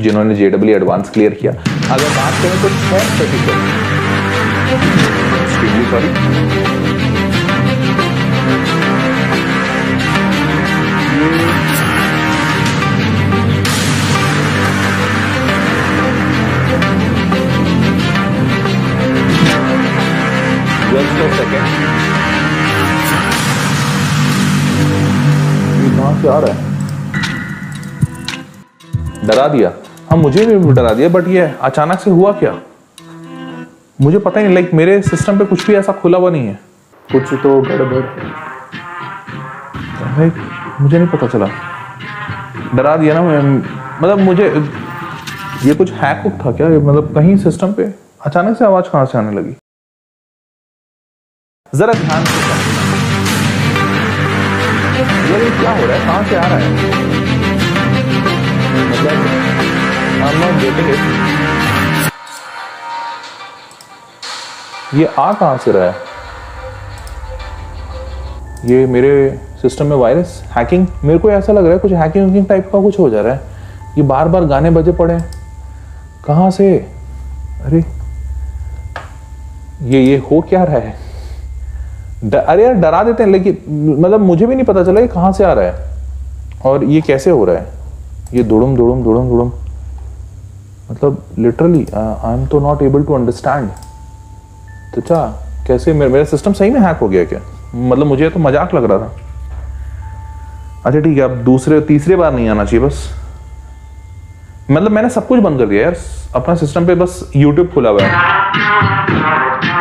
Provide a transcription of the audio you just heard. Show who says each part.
Speaker 1: जिन्होंने JEE advance clear किया। अगर बात करें तो 6 certificate, sorry, just a second, कहां से आ रहा है? डरा दिया, हाँ मुझे भी डरा दिया, बट ये अचानक से हुआ क्या मुझे पता ही नहीं। लाइक मेरे सिस्टम पे कुछ भी ऐसा खुला हुआ नहीं है, कुछ तो गड़बड़ है, मुझे नहीं पता चला, डरा दिया ना। मतलब मुझे ये कुछ हैक था क्या, मतलब कहीं सिस्टम पे अचानक से आवाज कहां से आने लगी? जरा ध्यान से ये क्या हो रहा है, कहां से आ रहा है? मतलब I'm not getting it. ये आ कहां से रहा है? ये मेरे सिस्टम में वायरस हैकिंग, मेरे को ऐसा लग रहा है कुछ हैकिंग टाइप का कुछ हो जा रहा है। ये बार बार गाने बजे पड़े, कहां से? अरे ये हो क्या रहा है? अरे यार डरा देते हैं, लेकिन मतलब मुझे भी नहीं पता चला ये कहां से आ रहा है और ये कैसे हो रहा है। ये दुड़ुम दुड़ुम दुड़ुम दुड़ुम, मतलब लिटरली आई एम तो नॉट एबल टू अंडरस्टैंड। तो अच्छा कैसे मेरा सिस्टम सही में हैक हो गया क्या? मतलब मुझे तो मजाक लग रहा था। अच्छा ठीक है, अब तीसरे बार नहीं आना चाहिए बस। मतलब मैंने सब कुछ बंद कर दिया यार, अपना सिस्टम पे बस YouTube खुला हुआ है।